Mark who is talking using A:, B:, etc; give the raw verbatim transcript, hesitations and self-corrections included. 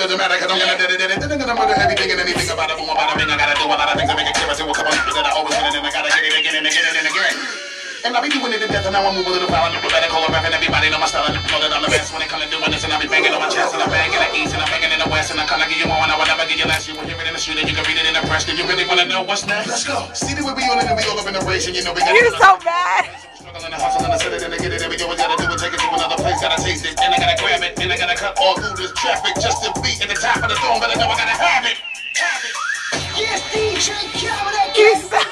A: doesn't matter, cause I'm gonna do it. Then I'm gonna murder everything and anything about it. Boom, about it. I gotta do a lot of things to make it clear. I see what couple of that I always win, and then I gotta get it again and again and again. And I be doing it to death, and now I move a little foul. I do better call a rap, and everybody know my style. I know that I'm the best when it comes to doing this, and I be banging on my chest, and I'm banging in the east, and I'm banging in the west, and I kinda give you one, I will never give you less. You will hear it in the street, and you can read it in the press. Do you really wanna know what's next? Let's go. See the way we all in, and we all up in the race, and you know we got.
B: You're so bad.
A: Struggling and hustling, and set it and get it, and we always gotta do it, take it to another place, gotta taste it, and I gotta grab it, and I gotta cut all through this traffic just to be at the top of the throne, but I know I gotta have it. Have it. Yes, D J, coming at you.